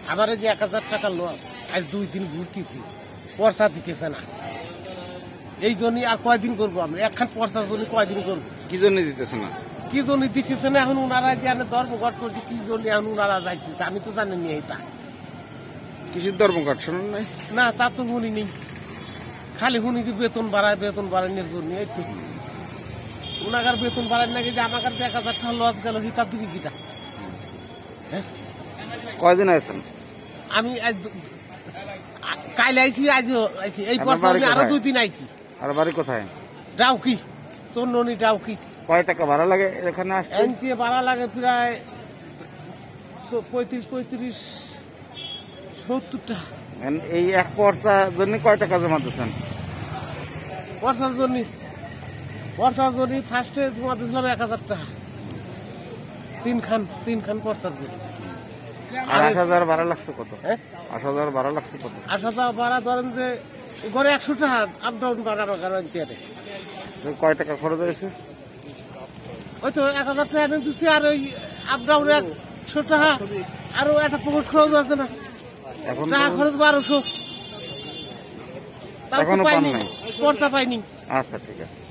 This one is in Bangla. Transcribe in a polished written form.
আবার এই যে 1000 টাকা লস, আজ 2 দিন ঘুরতেছি, পয়সা দিতেছে না। এই জন্যই আর কয়দিন করবো আমরা, একখান পয়সার জন্য কয়দিন করবো? কি জন্য দিতেছে না? কি জন্য দিতেছে না এখন ওনারা যে ধর্মঘট করছে, কি জন্য এখন ওনারা যাইতেছে আমি তো জানি নি। এটা কিসের ধর্মঘট শোনেন নাই? না, তা তো শুনি নেই, খালি শুনি যে বেতন বাড়ানোর জন্য। এই তো ওনাকার বেতন বাড়ায় নাকি, যে আমার 1000 টাকা লস গেল, হিতা দিবি কিটা? হ্যাঁ, কয়দিন আছেন? আমি কাল আইছি, আজও আইছি, এই পয়সা আরো 2 দিন আইছি। আর বাড়ি কোথায়? ডাউকি, চন্ননি ডাউকি। কয় টাকা ভাড়া লাগে এখানে আসতে? এনসি ভাড়া লাগে প্রায় 35-70 টাকা। এই এক পর্চা জন্য কয় টাকা জমা দিচ্ছেন? বর্ষার জন্য ফার্স্টে জমা দিয়েছিলাম 1000 টাকা, তিন খান বর্ষার জন্য। আর 8000 ভাড়া লাগছে কত? হ্যাঁ, 8000 ভাড়া লাগছে কত? 8000 ভাড়া ধরেন যে ঘরে 100 টাকা আপ ডাউন ভাড়া গ্যারান্টি। কয় টাকা খরচ হয়েছে? ওই তো 1000 টাকা এনে দিচ্ছি, আর ওই আপ ডাউন 100 টাকা, আরো একটা পকেট খরচ আছে না, এখন টাকা খরচ 1200। এখনো পান নাই? পর্চা পাইনি। আচ্ছা ঠিক আছে।